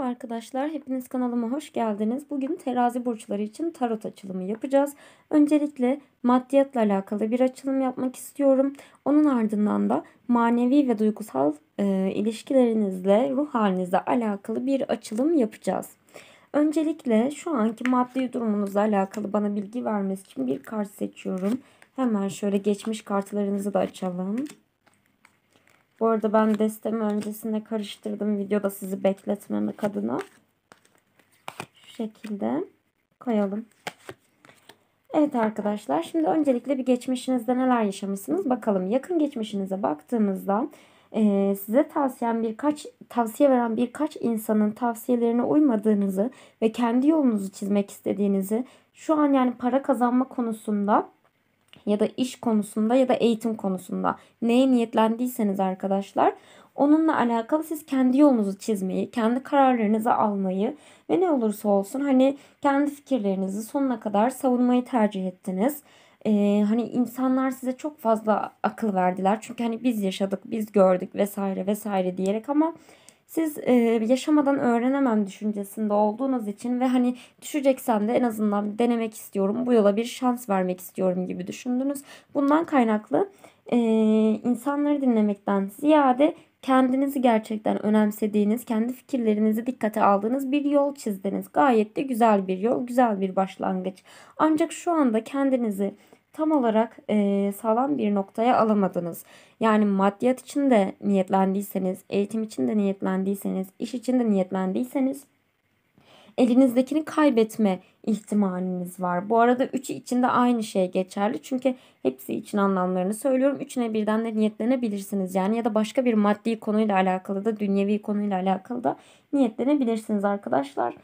Merhaba arkadaşlar, hepiniz kanalıma hoş geldiniz. Bugün terazi burçları için tarot açılımı yapacağız. Öncelikle maddiyatla alakalı bir açılım yapmak istiyorum. Onun ardından da manevi ve duygusal ilişkilerinizle, ruh halinizle alakalı bir açılım yapacağız. Öncelikle şu anki maddi durumunuzla alakalı bana bilgi vermesi için bir kart seçiyorum. Hemen şöyle geçmiş kartlarınızı da açalım. Bu arada ben destemi öncesinde karıştırdım videoda sizi bekletmemek adına. Şu şekilde koyalım. Evet arkadaşlar, şimdi öncelikle bir geçmişinizde neler yaşamışsınız bakalım. Yakın geçmişinize baktığımızda size tavsiye veren birkaç insanın tavsiyelerine uymadığınız ve kendi yolunuzu çizmek istediğinizi, şu an yani para kazanma konusunda ya da iş konusunda ya da eğitim konusunda neye niyetlendiyseniz arkadaşlar, onunla alakalı siz kendi yolunuzu çizmeyi, kendi kararlarınızı almayı ve ne olursa olsun hani kendi fikirlerinizi sonuna kadar savunmayı tercih ettiniz. Hani insanlar size çok fazla akıl verdiler. Çünkü hani biz yaşadık, biz gördük vesaire vesaire diyerek, ama siz yaşamadan öğrenemem düşüncesinde olduğunuz için ve hani düşeceksem de en azından denemek istiyorum, bu yola bir şans vermek istiyorum gibi düşündünüz. Bundan kaynaklı insanları dinlemekten ziyade kendinizi gerçekten önemsediğiniz, kendi fikirlerinizi dikkate aldığınız bir yol çizdiniz. Gayet de güzel bir yol, güzel bir başlangıç. Ancak şu anda kendinizi tam olarak sağlam bir noktaya alamadınız. Yani maddiyat için de niyetlendiyseniz, eğitim için de niyetlendiyseniz, iş için de niyetlendiyseniz elinizdekini kaybetme ihtimaliniz var. Bu arada üçü için de aynı şey geçerli. Çünkü hepsi için anlamlarını söylüyorum. Üçüne birden de niyetlenebilirsiniz. Yani ya da başka bir maddi konuyla alakalı da, dünyevi konuyla alakalı da niyetlenebilirsiniz arkadaşlar.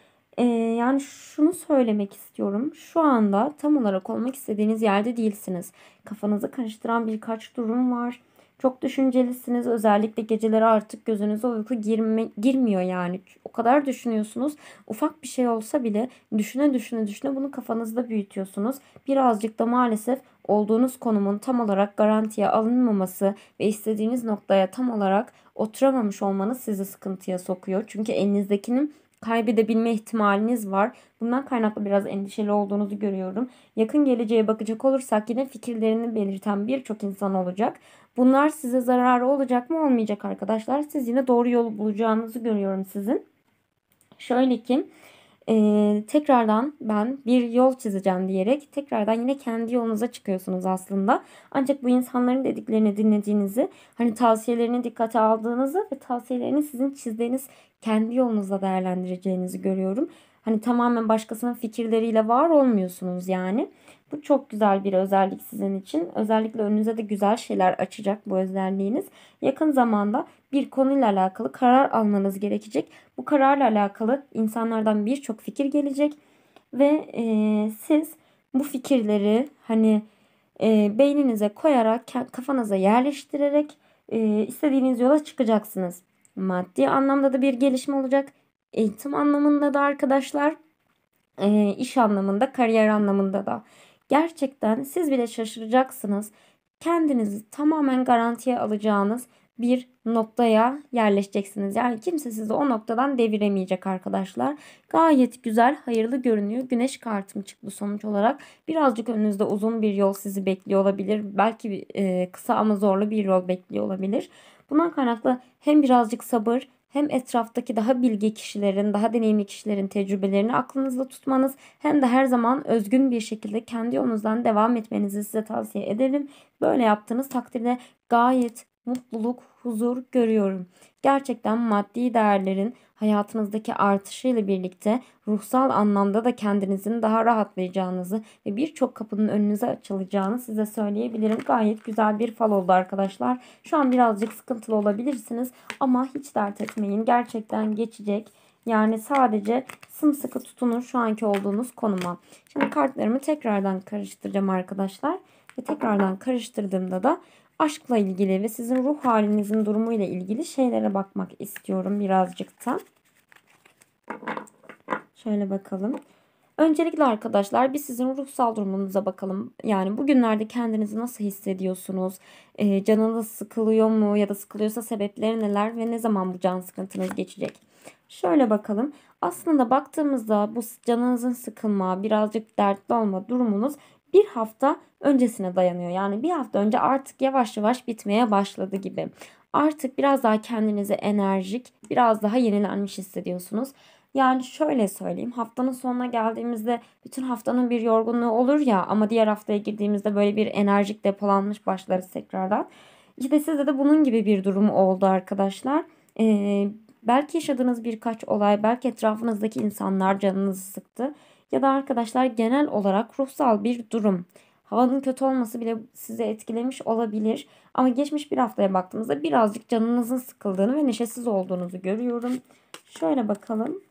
Yani şunu söylemek istiyorum. Şu anda tam olarak olmak istediğiniz yerde değilsiniz. Kafanızı karıştıran birkaç durum var. Çok düşüncelisiniz. Özellikle geceleri artık gözünüze uyku girmiyor yani. O kadar düşünüyorsunuz. Ufak bir şey olsa bile düşüne düşüne düşüne bunu kafanızda büyütüyorsunuz. Birazcık da maalesef olduğunuz konumun tam olarak garantiye alınmaması ve istediğiniz noktaya tam olarak oturamamış olmanız sizi sıkıntıya sokuyor. Çünkü elinizdekinin kaybedebilme ihtimaliniz var. Bundan kaynaklı biraz endişeli olduğunuzu görüyorum. Yakın geleceğe bakacak olursak yine fikirlerini belirten birçok insan olacak. Bunlar size zararı olacak mı, olmayacak arkadaşlar? Siz yine doğru yolu bulacağınızı görüyorum sizin. Şöyle ki tekrardan ben bir yol çizeceğim diyerek tekrardan yine kendi yolunuza çıkıyorsunuz aslında. Ancak bu insanların dediklerini dinlediğinizi, hani tavsiyelerini dikkate aldığınızı ve tavsiyelerini sizin çizdiğiniz kendi yolunuzla değerlendireceğinizi görüyorum. Hani tamamen başkasının fikirleriyle var olmuyorsunuz yani. Bu çok güzel bir özellik sizin için. Özellikle önünüze de güzel şeyler açacak bu özelliğiniz. Yakın zamanda bir konuyla alakalı karar almanız gerekecek. Bu kararla alakalı insanlardan birçok fikir gelecek ve siz bu fikirleri hani beyninize koyarak, kafanıza yerleştirerek istediğiniz yola çıkacaksınız. Maddi anlamda da bir gelişme olacak. Eğitim anlamında da arkadaşlar, iş anlamında, kariyer anlamında da. Gerçekten siz bile şaşıracaksınız. Kendinizi tamamen garantiye alacağınız bir noktaya yerleşeceksiniz. Yani kimse sizi o noktadan deviremeyecek arkadaşlar. Gayet güzel, hayırlı görünüyor. Güneş kartım çıktı sonuç olarak. Birazcık önünüzde uzun bir yol sizi bekliyor olabilir. Belki kısa ama zorlu bir yol bekliyor olabilir. Bundan kaynaklı hem birazcık sabır, hem etraftaki daha bilge kişilerin, daha deneyimli kişilerin tecrübelerini aklınızda tutmanız, hem de her zaman özgün bir şekilde kendi yolunuzdan devam etmenizi size tavsiye ederim. Böyle yaptığınız takdirde gayet mutluluk, huzur görüyorum. Gerçekten maddi değerlerin hayatınızdaki artışıyla birlikte ruhsal anlamda da kendinizin daha rahatlayacağınızı ve birçok kapının önünüze açılacağını size söyleyebilirim. Gayet güzel bir fal oldu arkadaşlar. Şu an birazcık sıkıntılı olabilirsiniz ama hiç dert etmeyin. Gerçekten geçecek. Yani sadece sımsıkı tutunun şu anki olduğunuz konuma. Şimdi kartlarımı tekrardan karıştıracağım arkadaşlar. Ve tekrardan karıştırdığımda da aşkla ilgili ve sizin ruh halinizin durumuyla ilgili şeylere bakmak istiyorum birazcık da. Şöyle bakalım. Öncelikle arkadaşlar bir sizin ruhsal durumunuza bakalım. Yani bugünlerde kendinizi nasıl hissediyorsunuz? Canınız sıkılıyor mu ya da sıkılıyorsa sebepleri neler ve ne zaman bu can sıkıntınız geçecek? Şöyle bakalım. Aslında baktığımızda bu canınızın sıkılma, birazcık dertli olma durumunuz bir hafta öncesine dayanıyor. Yani bir hafta önce artık yavaş yavaş bitmeye başladı gibi. Artık biraz daha kendinizi enerjik, biraz daha yenilenmiş hissediyorsunuz. Yani şöyle söyleyeyim, haftanın sonuna geldiğimizde bütün haftanın bir yorgunluğu olur ya, ama diğer haftaya girdiğimizde böyle bir enerjik depolanmış başlarız tekrardan. İşte sizde de bunun gibi bir durum oldu arkadaşlar. Belki yaşadığınız birkaç olay, belki etrafınızdaki insanlar canınızı sıktı. Ya da arkadaşlar genel olarak ruhsal bir durum. Havanın kötü olması bile sizi etkilemiş olabilir. Ama geçmiş bir haftaya baktığımızda birazcık canınızın sıkıldığını ve neşesiz olduğunuzu görüyorum. Şöyle bakalım.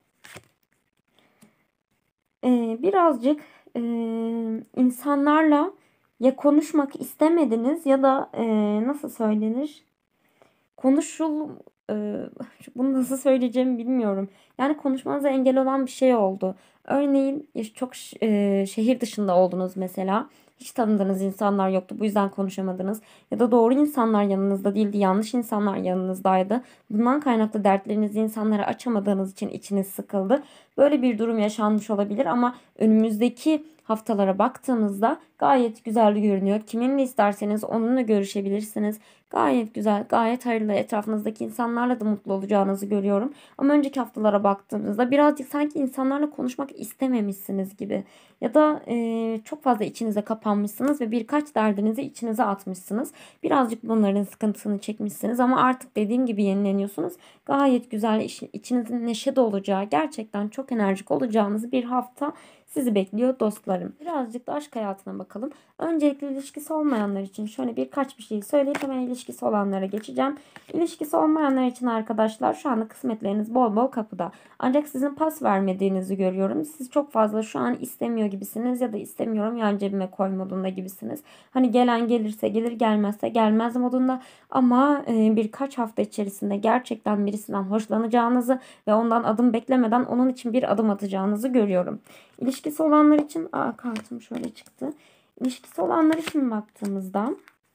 Birazcık insanlarla ya konuşmak istemediniz ya da nasıl söylenir? Konuşul e, Bunu nasıl söyleyeceğimi bilmiyorum. Yani konuşmanıza engel olan bir şey oldu. Örneğin çok şehir dışında oldunuz mesela. Hiç tanıdığınız insanlar yoktu. Bu yüzden konuşamadınız. Ya da doğru insanlar yanınızda değildi. Yanlış insanlar yanınızdaydı. Bundan kaynaklı dertlerinizi insanlara açamadığınız için içiniz sıkıldı. Böyle bir durum yaşanmış olabilir ama önümüzdeki haftalara baktığımızda gayet güzel görünüyor. Kiminle isterseniz onunla görüşebilirsiniz. Gayet güzel, gayet hayırlı. Etrafınızdaki insanlarla da mutlu olacağınızı görüyorum. Ama önceki haftalara baktığımızda birazcık sanki insanlarla konuşmak istememişsiniz gibi. Ya da çok fazla içinize kapanmışsınız ve birkaç derdinizi içinize atmışsınız. Birazcık bunların sıkıntısını çekmişsiniz ama artık dediğim gibi yenileniyorsunuz. Gayet güzel, içinizin neşe dolacağı, gerçekten çok enerjik olacağınız bir hafta sizi bekliyor dostlarım. Birazcık da aşk hayatına bakalım. Öncelikle ilişkisi olmayanlar için şöyle birkaç bir şey söyleyip hemen ilişkisi olanlara geçeceğim. İlişkisi olmayanlar için arkadaşlar şu anda kısmetleriniz bol bol kapıda. Ancak sizin pas vermediğinizi görüyorum. Siz çok fazla şu an istemiyor gibisiniz ya da istemiyorum yan cebime koy modunda gibisiniz. Hani gelen gelirse gelir, gelmezse gelmez modunda, ama birkaç hafta içerisinde gerçekten birisinden hoşlanacağınızı ve ondan adım beklemeden onun için bir adım atacağınızı görüyorum. İlişkisi olanlar için kartım şöyle çıktı. İlişkisi olanlar için baktığımızda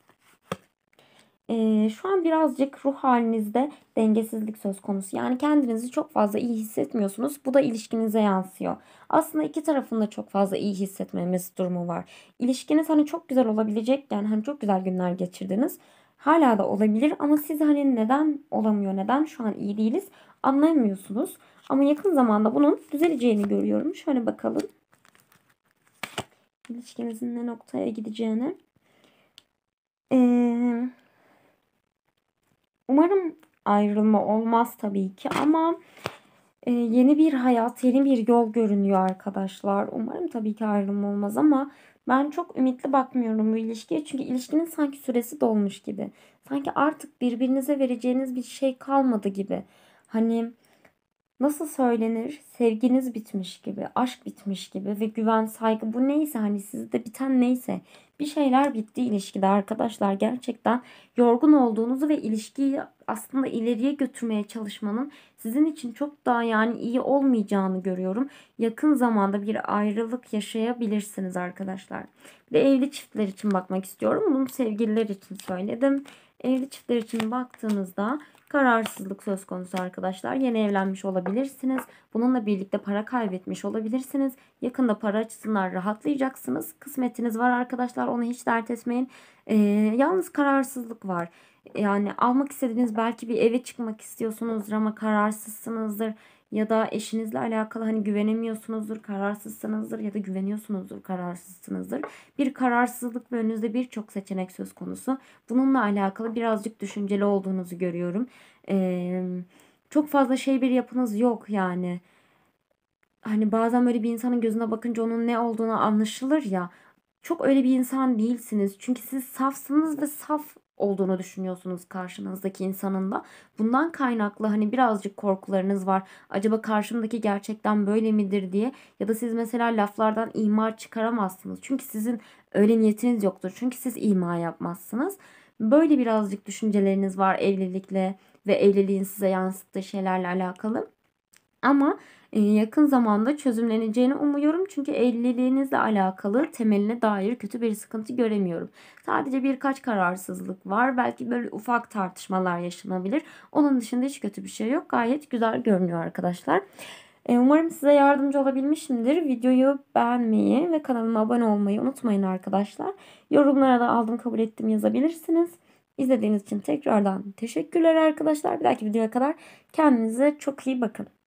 şu an birazcık ruh halinizde dengesizlik söz konusu. Yani kendinizi çok fazla iyi hissetmiyorsunuz. Bu da ilişkinize yansıyor. Aslında iki tarafında çok fazla iyi hissetmemesi durumu var. İlişkiniz hani çok güzel olabilecek, yani hani çok güzel günler geçirdiniz. Hala da olabilir ama siz hani neden olamıyor, neden şu an iyi değiliz anlayamıyorsunuz. Ama yakın zamanda bunun düzeleceğini görüyorum. Şöyle bakalım. İlişkinizin ne noktaya gideceğini. Umarım ayrılma olmaz tabii ki ama yeni bir hayat, yeni bir yol görünüyor arkadaşlar. Umarım tabii ki ayrılma olmaz ama ben çok ümitli bakmıyorum bu ilişkiye. Çünkü ilişkinin sanki süresi dolmuş gibi. Sanki artık birbirinize vereceğiniz bir şey kalmadı gibi. Hani nasıl söylenir? Sevginiz bitmiş gibi, aşk bitmiş gibi ve güven, saygı, bu neyse, hani sizde biten neyse, bir şeyler bitti ilişkide arkadaşlar. Gerçekten yorgun olduğunuzu ve ilişkiyi aslında ileriye götürmeye çalışmanın sizin için çok daha yani iyi olmayacağını görüyorum. Yakın zamanda bir ayrılık yaşayabilirsiniz arkadaşlar. Bir de evli çiftler için bakmak istiyorum. Bunu sevgililer için söyledim. Evli çiftler için baktığınızda kararsızlık söz konusu arkadaşlar. Yeni evlenmiş olabilirsiniz. Bununla birlikte para kaybetmiş olabilirsiniz. Yakında para açısından rahatlayacaksınız. Kısmetiniz var arkadaşlar. Onu hiç dert etmeyin. Yalnız kararsızlık var. Yani almak istediğiniz belki bir eve çıkmak istiyorsunuzdur ama kararsızsınızdır. Ya da eşinizle alakalı hani güvenemiyorsunuzdur, kararsızsınızdır ya da güveniyorsunuzdur, kararsızsınızdır. Bir kararsızlık ve önünüzde birçok seçenek söz konusu. Bununla alakalı birazcık düşünceli olduğunuzu görüyorum. Çok fazla şey bir yapınız yok yani. Hani bazen böyle bir insanın gözüne bakınca onun ne olduğunu anlaşılır ya. Çok öyle bir insan değilsiniz. Çünkü siz safsınız ve saf olduğunu düşünüyorsunuz karşınızdaki insanın da. Bundan kaynaklı hani birazcık korkularınız var. Acaba karşımdaki gerçekten böyle midir diye. Ya da siz mesela laflardan ima çıkaramazsınız. Çünkü sizin öyle niyetiniz yoktur. Çünkü siz ima yapmazsınız. Böyle birazcık düşünceleriniz var evlilikle ve evliliğin size yansıttığı şeylerle alakalı. Ama yakın zamanda çözümleneceğini umuyorum. Çünkü evliliğinizle alakalı temeline dair kötü bir sıkıntı göremiyorum. Sadece birkaç kararsızlık var. Belki böyle ufak tartışmalar yaşanabilir. Onun dışında hiç kötü bir şey yok. Gayet güzel görünüyor arkadaşlar. Umarım size yardımcı olabilmişimdir. Videoyu beğenmeyi ve kanalıma abone olmayı unutmayın arkadaşlar. Yorumlara da aldım kabul ettim yazabilirsiniz. İzlediğiniz için tekrardan teşekkürler arkadaşlar. Bir dahaki videoya kadar kendinize çok iyi bakın.